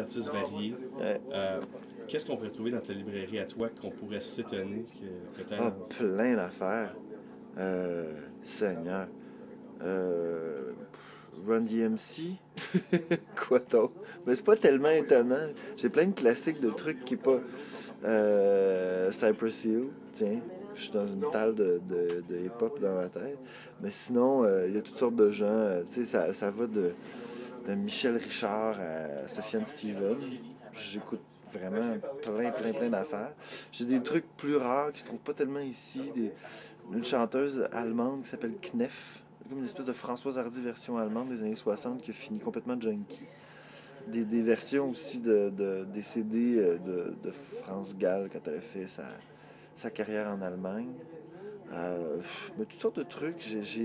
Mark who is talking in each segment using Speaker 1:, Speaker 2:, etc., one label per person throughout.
Speaker 1: artistes variés.
Speaker 2: Ouais.
Speaker 1: Qu'est-ce qu'on pourrait trouver dans ta librairie à toi qu'on pourrait s'étonner que tu
Speaker 2: Ah, plein d'affaires. Seigneur. Run DMC. Quoi d'autre? Mais c'est pas tellement étonnant. J'ai plein de classiques de trucs qui est pas. Cypress Hill, tiens. Je suis dans une talle de hip-hop dans ma tête. Mais sinon, il y a toutes sortes de gens. Tu sais, ça va de Michel Richard à Sofiane Stevens. J'écoute vraiment plein d'affaires. J'ai des trucs plus rares qui se trouvent pas tellement ici. Une chanteuse allemande qui s'appelle Knef, comme une espèce de Françoise Hardy version allemande des années 60 qui a fini complètement junkie. Des versions aussi des CD de France Gall quand elle a fait sa carrière en Allemagne. Mais toutes sortes de trucs.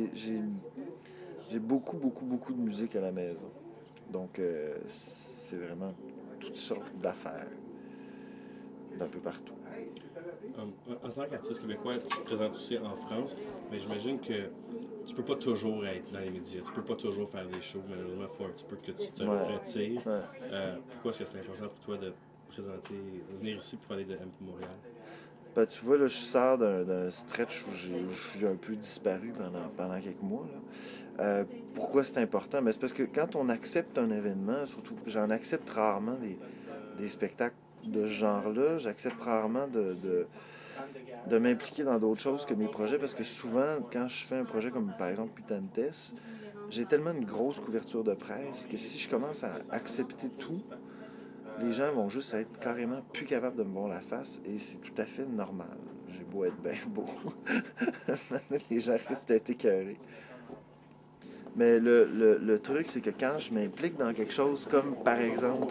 Speaker 2: J'ai beaucoup de musique à la maison. Donc, c'est vraiment toutes sortes d'affaires d'un peu partout.
Speaker 1: En tant qu'artiste québécois, tu te présentes aussi en France, mais j'imagine que tu peux pas toujours être dans les médias, tu peux pas toujours faire des shows, malheureusement, il faut un petit peu que tu te retires.
Speaker 2: Ouais.
Speaker 1: Pourquoi est-ce que c'est important pour toi de venir ici pour parler de M pour Montréal?
Speaker 2: Ben, tu vois, là, je sors d'un stretch où je suis un peu disparu pendant quelques mois. Là. Pourquoi c'est important? Ben, c'est parce que quand on accepte un événement, surtout j'en accepte rarement des spectacles de ce genre-là, j'accepte rarement de m'impliquer dans d'autres choses que mes projets, parce que souvent, quand je fais un projet comme par exemple Putantes, j'ai tellement une grosse couverture de presse que si je commence à accepter tout, les gens vont juste être carrément plus capables de me voir la face et c'est tout à fait normal. J'ai beau être bien beau. Les gens risquent d'être écœurés. Mais le truc, c'est que quand je m'implique dans quelque chose comme par exemple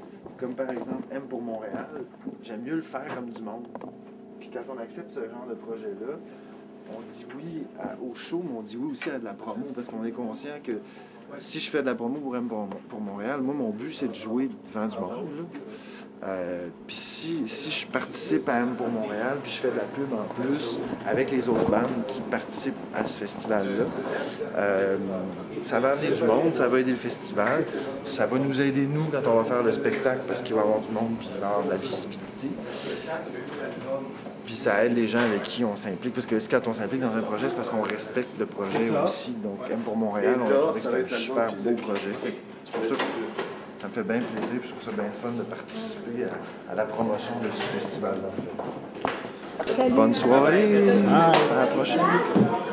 Speaker 2: M pour Montréal, j'aime mieux le faire comme du monde. Puis quand on accepte ce genre de projet-là, on dit oui au show, mais on dit oui aussi à de la promo, parce qu'on est conscient que si je fais de la promo pour M pour Montréal, moi, mon but, c'est de jouer devant du monde. Puis si je participe à M pour Montréal, puis je fais de la pub en plus avec les autres bandes qui participent à ce festival-là, ça va amener du monde, ça va aider le festival, ça va nous aider, nous, quand on va faire le spectacle, parce qu'il va y avoir du monde, puis il va y avoir de la visibilité. Puis ça aide les gens avec qui on s'implique, parce que quand on s'implique dans un projet, c'est parce qu'on respecte le projet aussi. Donc, M pour Montréal, on a trouvé que c'était un super beau projet. C'est pour ça que ça me fait bien plaisir, puis je trouve ça bien fun de participer à la promotion de ce festival-là. Bonne soirée, à la prochaine.